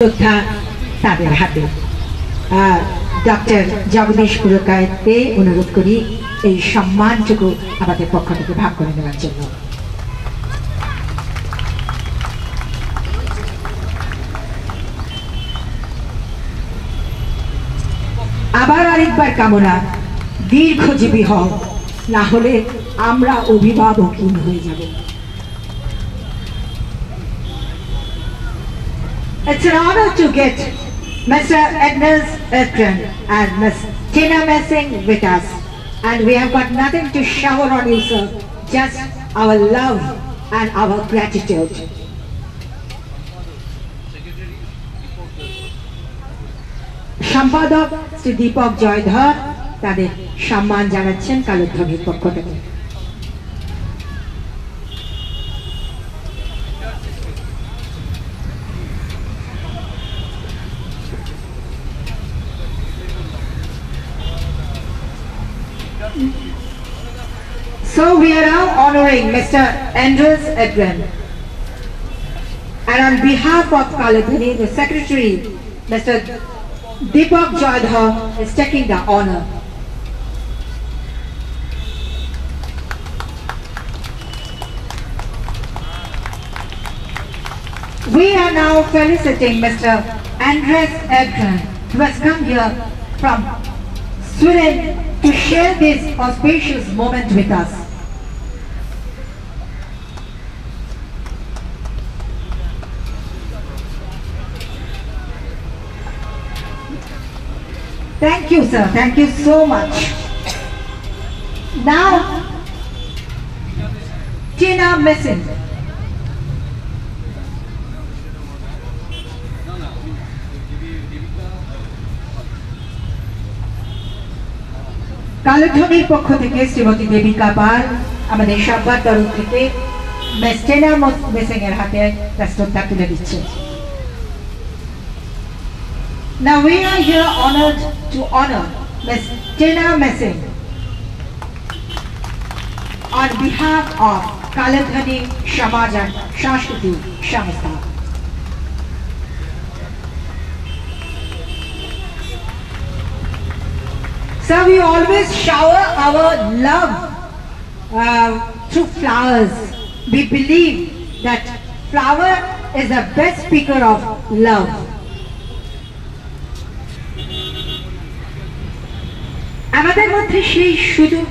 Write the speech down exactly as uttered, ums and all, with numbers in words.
শ্রদ্ধা তাদের হাতে। ডক্টর জগদীশ পুরকায়তকে অনুরোধ করি এই সম্মানটুকু আমাদের পক্ষ থেকে ভাগ করে নেওয়ার জন্য। আবার আরেকবার কামনা, দীর্ঘজীবী হও, না হলে আমরা অভিভাবকহীন হয়ে যাব। It's an honor to get Mister Agnes Edgren and Miss Tina Messing with us, and we have got nothing to shower on you, sir, just our love and our gratitude. সম্পাদক শ্রী দীপক জয়ধর তাদের সম্মান জানাচ্ছেন কালোধ্বনির পক্ষ থেকে। So we are now honoring Mister Andres Edgren, and on behalf of Kaladhani, the Secretary, Mister Deepak Jadhav, is taking the honor. We are now felicitating Mister Andres Edgren, who has come here from Sweden to share this auspicious moment with us. Thank you, sir. Thank you so much. Now, Tina Messing. কালোধ্বনির পক্ষ থেকে শ্রীমতী দেবিকা পাল আমাদের সবার তরফ থেকে miss Tina messing এর হাতে শ্রদ্ধা তুলে দিচ্ছেন। Now we are here honored to honor Miss Tina Messing on behalf of Kaladhani Samaj and Sanskriti Samstha. So we always shower our love uh, through flowers. We believe that flower is the best speaker of love. আমাদের মধ্যে সেই সুদূর